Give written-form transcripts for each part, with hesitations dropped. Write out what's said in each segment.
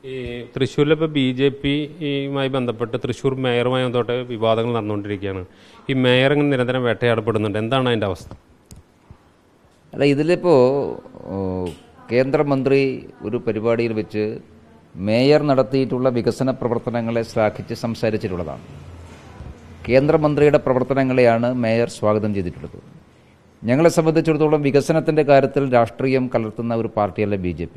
ഈ തൃശ്ശൂരിലിപ്പോൾ BJP-യുമായി ബന്ധപ്പെട്ട് തൃശ്ശൂർ മേയറുമായി ബന്ധപ്പെട്ട് വിവാദങ്ങൾ നടന്നുകൊണ്ടിരിക്കുകയാണ്. ഈ മേയർ നിരന്തരം വേട്ടയാടപ്പെടുന്നുണ്ട്. എന്താണ് അതിൻ്റെ അവസ്ഥ? അല്ല, ഇതിലിപ്പോൾ കേന്ദ്രമന്ത്രി ഒരു പരിപാടിയിൽ വെച്ച് മേയർ നടത്തിയിട്ടുള്ള വികസന പ്രവർത്തനങ്ങളെ ശ്ലാഘിച്ച് സംസാരിച്ചിട്ടുള്ളതാണ്. കേന്ദ്രമന്ത്രിയുടെ പ്രവർത്തനങ്ങളെയാണ് മേയർ സ്വാഗതം ചെയ്തിട്ടുള്ളത്. ഞങ്ങളെ സംബന്ധിച്ചിടത്തോളം വികസനത്തിൻ്റെ കാര്യത്തിൽ രാഷ്ട്രീയം കലർത്തുന്ന ഒരു പാർട്ടിയല്ല BJP.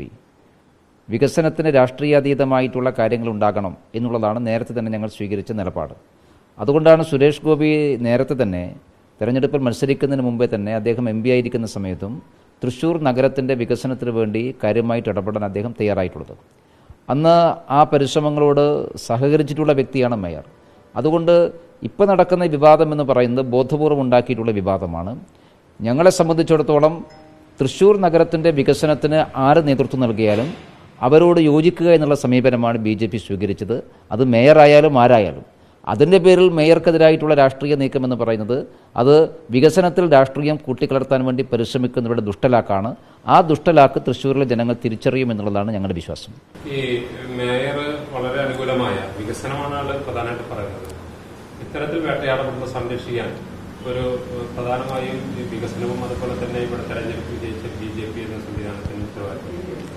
വികസനത്തിന് രാഷ്ട്രീയാതീതമായിട്ടുള്ള കാര്യങ്ങൾ ഉണ്ടാകണം എന്നുള്ളതാണ് നേരത്തെ തന്നെ ഞങ്ങൾ സ്വീകരിച്ച നിലപാട്. അതുകൊണ്ടാണ് സുരേഷ് ഗോപി നേരത്തെ തന്നെ തെരഞ്ഞെടുപ്പിൽ മത്സരിക്കുന്നതിന് മുമ്പേ തന്നെ അദ്ദേഹം MP ആയിരിക്കുന്ന സമയത്തും തൃശ്ശൂർ നഗരത്തിൻ്റെ വികസനത്തിന് വേണ്ടി കാര്യമായിട്ട് ഇടപെടാൻ അദ്ദേഹം തയ്യാറായിട്ടുള്ളത്. അന്ന് ആ പരിശ്രമങ്ങളോട് സഹകരിച്ചിട്ടുള്ള വ്യക്തിയാണ് മേയർ. അതുകൊണ്ട് ഇപ്പോൾ നടക്കുന്ന വിവാദം എന്ന് പറയുന്നത് ബോധപൂർവം ഉണ്ടാക്കിയിട്ടുള്ള വിവാദമാണ്. ഞങ്ങളെ സംബന്ധിച്ചിടത്തോളം തൃശ്ശൂർ നഗരത്തിൻ്റെ വികസനത്തിന് ആര് നേതൃത്വം നൽകിയാലും അവരോട് യോജിക്കുക എന്നുള്ള സമീപനമാണ് BJP സ്വീകരിച്ചത്. അത് മേയറായാലും ആരായാലും. അതിൻ്റെ പേരിൽ മേയർക്കെതിരായിട്ടുള്ള രാഷ്ട്രീയ നീക്കമെന്ന് പറയുന്നത് അത് വികസനത്തിൽ രാഷ്ട്രീയം കൂട്ടിക്കലർത്താൻ വേണ്ടി പരിശ്രമിക്കുന്നവരുടെ ദുഷ്ടലാക്കാണ്. ആ ദുഷ്ടലാക്ക് തൃശ്ശൂരിലെ ജനങ്ങൾ തിരിച്ചറിയുമെന്നുള്ളതാണ് ഞങ്ങളുടെ വിശ്വാസം. ഈ മേയർ വളരെ അനുകൂലമായ വികസനമാണ് ആൾ പ്രധാനമായിട്ട് പറയുന്നത്. ഇത്തരത്തിൽ വേട്ടയാടപ്പെടുന്ന സംരക്ഷിക്കാൻ ഒരു പ്രധാനമായും വികസനവും അതുപോലെ തന്നെ ഇവിടെ തെരഞ്ഞെടുപ്പ് വിജയിച്ച BJP എന്ന സംവിധാനത്തിന് ഉത്തരവാദിത്വം.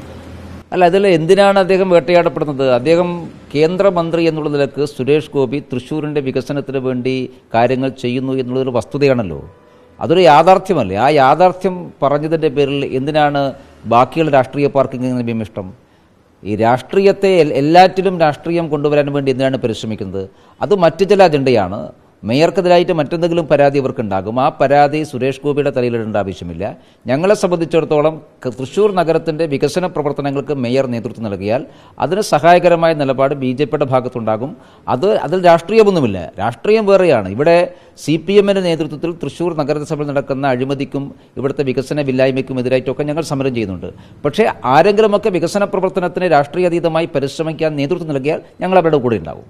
അല്ല, അതിൽ എന്തിനാണ് അദ്ദേഹം വേട്ടയാടപ്പെടുന്നത്? അദ്ദേഹം കേന്ദ്രമന്ത്രി എന്നുള്ള നിലക്ക് സുരേഷ് ഗോപി തൃശ്ശൂരിൻ്റെ വികസനത്തിന് വേണ്ടി കാര്യങ്ങൾ ചെയ്യുന്നു എന്നുള്ളതൊരു വസ്തുതയാണല്ലോ. അതൊരു യാഥാർത്ഥ്യമല്ലേ? ആ യാഥാർത്ഥ്യം പറഞ്ഞതിൻ്റെ പേരിൽ എന്തിനാണ് ബാക്കിയുള്ള രാഷ്ട്രീയ പാർട്ടിക്ക് വിമിഷ്ടം? ഈ രാഷ്ട്രീയത്തെ എല്ലാറ്റിലും രാഷ്ട്രീയം കൊണ്ടുവരാൻ വേണ്ടി എന്തിനാണ് പരിശ്രമിക്കുന്നത്? അത് മറ്റു ചില അജണ്ടയാണ്. മേയർക്കെതിരായിട്ട് മറ്റെന്തെങ്കിലും പരാതി അവർക്കുണ്ടാകും. ആ പരാതി സുരേഷ് ഗോപിയുടെ തലയിലിടേണ്ട ആവശ്യമില്ല. ഞങ്ങളെ സംബന്ധിച്ചിടത്തോളം തൃശ്ശൂർ നഗരത്തിൻ്റെ വികസന പ്രവർത്തനങ്ങൾക്ക് മേയർ നേതൃത്വം നൽകിയാൽ അതിന് സഹായകരമായ നിലപാട് BJP-യുടെ ഭാഗത്തുണ്ടാകും. അതിൽ രാഷ്ട്രീയമൊന്നുമില്ല. രാഷ്ട്രീയം വേറെയാണ്. ഇവിടെ CPM-ൻ്റെ നേതൃത്വത്തിൽ തൃശ്ശൂർ നഗരസഭയിൽ നടക്കുന്ന അഴിമതിക്കും ഇവിടുത്തെ വികസനമില്ലായ്മയ്ക്കും എതിരായിട്ടൊക്കെ ഞങ്ങൾ സമരം ചെയ്യുന്നുണ്ട്. പക്ഷേ ആരെങ്കിലുമൊക്കെ വികസന പ്രവർത്തനത്തിന് രാഷ്ട്രീയാതീതമായി പരിശ്രമിക്കാൻ നേതൃത്വം നൽകിയാൽ ഞങ്ങൾ അവരുടെ കൂടെ ഉണ്ടാവും.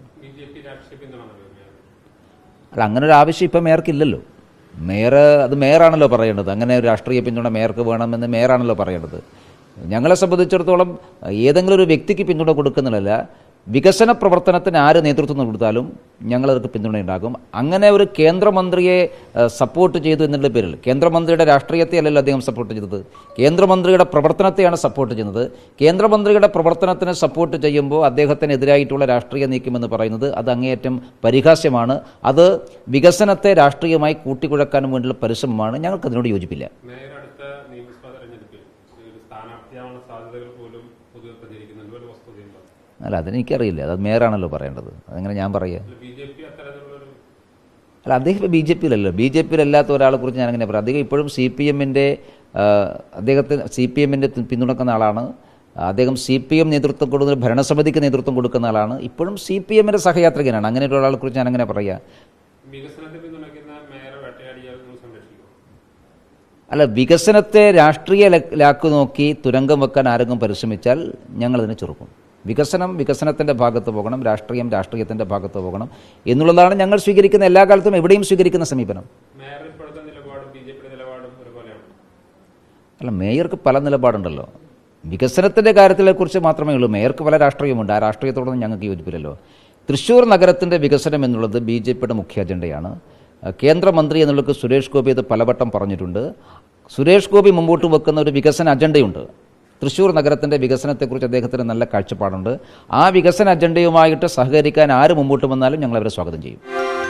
അല്ല, അങ്ങനെ ഒരു ആവശ്യം ഇപ്പം മേയർക്കില്ലല്ലോ. അത് മേയറാണല്ലോ പറയേണ്ടത്. അങ്ങനെ ഒരു രാഷ്ട്രീയ പിന്തുണ മേയർക്ക് വേണമെന്ന് മേയറാണല്ലോ പറയേണ്ടത്. ഞങ്ങളെ സംബന്ധിച്ചിടത്തോളം ഏതെങ്കിലും ഒരു വ്യക്തിക്ക് പിന്തുണ കൊടുക്കുന്നില്ല. വികസന പ്രവർത്തനത്തിന് ആര് നേതൃത്വം കൊടുത്താലും ഞങ്ങളവർക്ക് പിന്തുണയുണ്ടാകും. അങ്ങനെ ഒരു കേന്ദ്രമന്ത്രിയെ സപ്പോർട്ട് ചെയ്തു എന്നുള്ള പേരിൽ കേന്ദ്രമന്ത്രിയുടെ രാഷ്ട്രീയത്തെ അല്ലല്ലോ അദ്ദേഹം സപ്പോർട്ട് ചെയ്തത്. കേന്ദ്രമന്ത്രിയുടെ പ്രവർത്തനത്തെയാണ് സപ്പോർട്ട് ചെയ്യുന്നത്. കേന്ദ്രമന്ത്രിയുടെ പ്രവർത്തനത്തിന് സപ്പോർട്ട് ചെയ്യുമ്പോൾ അദ്ദേഹത്തിനെതിരായിട്ടുള്ള രാഷ്ട്രീയ നീക്കമെന്ന് പറയുന്നത് അത് അങ്ങേയറ്റം പരിഹാസ്യമാണ്. അത് വികസനത്തെ രാഷ്ട്രീയമായി കൂട്ടിക്കുഴക്കാനും വേണ്ടിയുള്ള പരിശ്രമമാണ്. ഞങ്ങൾക്കതിനോട് യോജിപ്പില്ല. അല്ല, അതെനിക്കറിയില്ല. അത് മേയറാണല്ലോ പറയേണ്ടത്. അതെങ്ങനെ ഞാൻ പറയാം? അല്ല, അദ്ദേഹം BJP-യിലല്ലോ. BJP-യിലല്ലാത്ത ഒരാളെ കുറിച്ച് ഞാൻ അങ്ങനെ പറയാം. അദ്ദേഹം ഇപ്പോഴും CPM-ൻ്റെ പിന്തുണക്കുന്ന ആളാണ്. അദ്ദേഹം CPM നേതൃത്വം കൊടുക്കുന്ന ഭരണസമിതിക്ക് നേതൃത്വം കൊടുക്കുന്ന ആളാണ്. ഇപ്പോഴും CPM-ൻ്റെ സഹയാത്രികനാണ്. അങ്ങനെ ഒരാളെ കുറിച്ച് ഞാൻ അങ്ങനെ പറയാം. അല്ല, വികസനത്തെ രാഷ്ട്രീയ ലാക്ക് നോക്കി തുരങ്കം വെക്കാൻ ആരെങ്കിലും പരിശ്രമിച്ചാൽ ഞങ്ങളതിനെ ചെറുക്കും. വികസനത്തിൻ്റെ ഭാഗത്ത് പോകണം, രാഷ്ട്രീയത്തിൻ്റെ ഭാഗത്ത് പോകണം എന്നുള്ളതാണ് ഞങ്ങൾ സ്വീകരിക്കുന്ന എല്ലാ കാലത്തും എവിടെയും സ്വീകരിക്കുന്ന സമീപനം. അല്ല, മേയർക്ക് പല നിലപാടുണ്ടല്ലോ. വികസനത്തിൻ്റെ കാര്യത്തിനെക്കുറിച്ച് മാത്രമേ ഉള്ളൂ. മേയർക്ക് പല രാഷ്ട്രീയമുണ്ട്. ആ രാഷ്ട്രീയത്തോടൊന്നും ഞങ്ങൾക്ക് യോജിപ്പില്ലല്ലോ. തൃശ്ശൂർ നഗരത്തിൻ്റെ വികസനം എന്നുള്ളത് BJP-യുടെ മുഖ്യ അജണ്ടയാണ്. കേന്ദ്രമന്ത്രി എന്നുള്ളത് സുരേഷ് ഗോപി അത് പലവട്ടം പറഞ്ഞിട്ടുണ്ട്. സുരേഷ് ഗോപി മുമ്പോട്ട് വെക്കുന്ന ഒരു വികസന അജണ്ടയുണ്ട്. തൃശ്ശൂർ നഗരത്തിൻ്റെ വികസനത്തെക്കുറിച്ച് അദ്ദേഹത്തിന് നല്ല കാഴ്ചപ്പാടുണ്ട്. ആ വികസന അജണ്ടയുമായിട്ട് സഹകരിക്കാൻ ആര് മുമ്പോട്ട് വന്നാലും ഞങ്ങൾ അവരെ സ്വാഗതം ചെയ്യും.